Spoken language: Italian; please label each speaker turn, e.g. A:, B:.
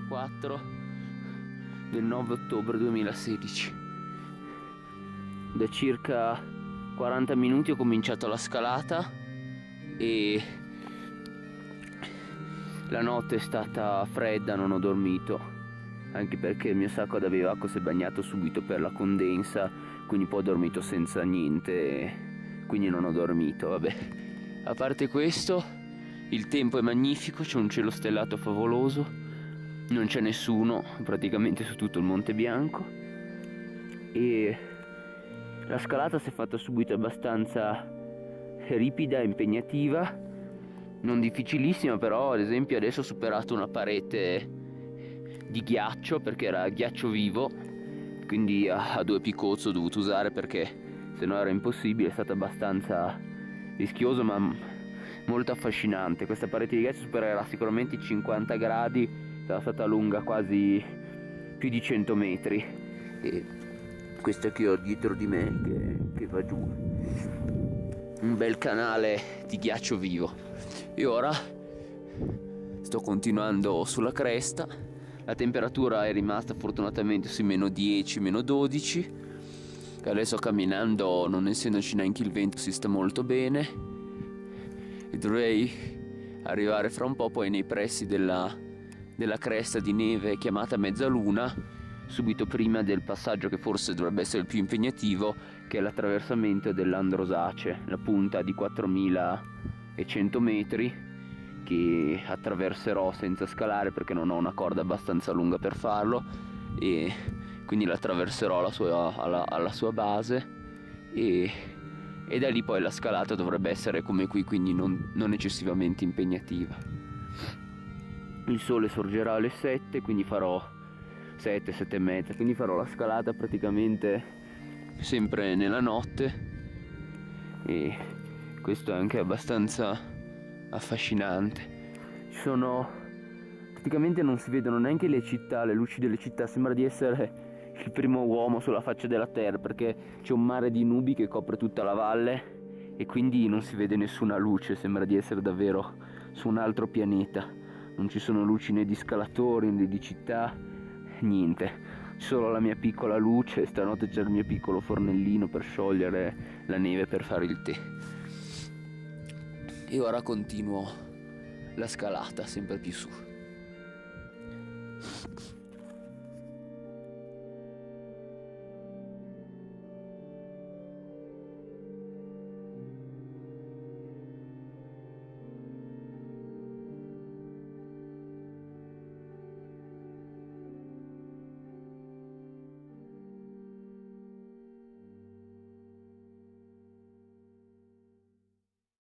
A: 4 del 9 ottobre 2016. Da circa 40 minuti ho cominciato la scalata e la notte è stata fredda, non ho dormito, anche perché il mio sacco da bivacco si è bagnato subito per la condensa, quindi poi ho dormito senza niente, quindi non ho dormito, vabbè. A parte questo, il tempo è magnifico, c'è un cielo stellato favoloso, non c'è nessuno praticamente su tutto il Monte Bianco e la scalata si è fatta subito abbastanza ripida e impegnativa, non difficilissima, però ad esempio adesso ho superato una parete di ghiaccio perché era ghiaccio vivo, quindi a 2 piccozzo ho dovuto usare perché se no era impossibile. È stato abbastanza rischioso ma molto affascinante. Questa parete di ghiaccio supererà sicuramente i 50 gradi, sarà stata lunga quasi più di 100 metri e questa che ho dietro di me che va giù, un bel canale di ghiaccio vivo. E ora sto continuando sulla cresta, la temperatura è rimasta fortunatamente sui -10, -12, adesso camminando, non essendoci neanche il vento, si sta molto bene e dovrei arrivare fra un po' poi nei pressi della cresta di neve chiamata Mezzaluna, subito prima del passaggio che forse dovrebbe essere il più impegnativo, che è l'attraversamento dell'Androsace, la punta di 4100 metri che attraverserò senza scalare perché non ho una corda abbastanza lunga per farlo, e quindi la attraverserò alla sua base e da lì poi la scalata dovrebbe essere come qui, quindi non eccessivamente impegnativa. Il sole sorgerà alle 7, quindi farò 7 e mezza, quindi farò la scalata praticamente sempre nella notte e questo è anche abbastanza affascinante. Ci sono, praticamente non si vedono neanche le città, le luci delle città, sembra di essere il primo uomo sulla faccia della terra perché c'è un mare di nubi che copre tutta la valle e quindi non si vede nessuna luce, sembra di essere davvero su un altro pianeta. Non ci sono luci né di scalatori né di città, niente, solo la mia piccola luce. Stanotte c'è il mio piccolo fornellino per sciogliere la neve per fare il tè. E ora continuo la scalata sempre più su.